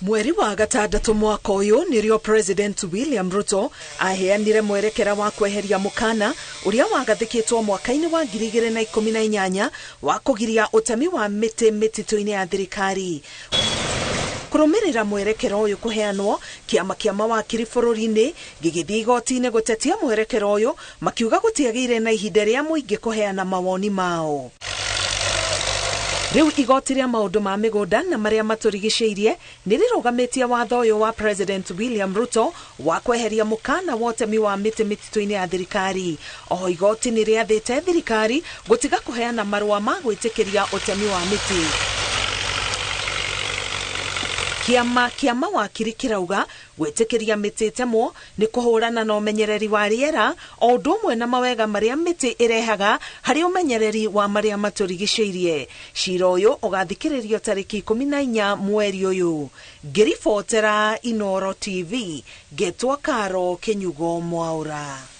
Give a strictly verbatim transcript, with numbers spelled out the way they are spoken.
Mweri wa gatandatu mwaka uyu nirio President William Ruto aheanire mwerekera wa kweheria mukana uria wagathikitwo mwaka-ini wa ngiri igĩrĩ na ikũmi na inyanya wa kugiria ũtemi wa mĩtĩ mĩtitũ-inĩ ya thirikari. Kurumirira mwerekero uyu kuheanwo, kiama kia mawakiri bururi-ini gigithii igoti-ini gutetia mwerekero uyu makiuga gutiagĩire na ihinda ria muingi kuheana mawoni mao. Riu igoti ria maundu ma migunda na maria maturigicĩirie nirirugamĩtie watho uyu wa President William Ruto wa kweheria mukana wa ũtemi wa mĩtĩ mĩtitũ-inĩ ya thirikari. Oho igoti niriathĩte thirikari gutiga kuheana marũa ma gwĩtĩkĩria ũtemi wa mĩtĩ. Kiama kia mawakiri kirauga gwĩtĩkĩria mĩtĩ ĩtemwo nĩ kũhũrana na ũmenyereri wa rĩera o ũndũ ũmwe na mawega marĩa mĩtĩ ĩrehaga harĩ ũmenyereri wa marĩa maturigicĩirie. Cira ũyũ ũgathikĩrĩrio tarĩki ikũmi na inya mweri ũyũ. Ngĩribotera Inooro T V, Getwa Karo Kinyugo Mwaura.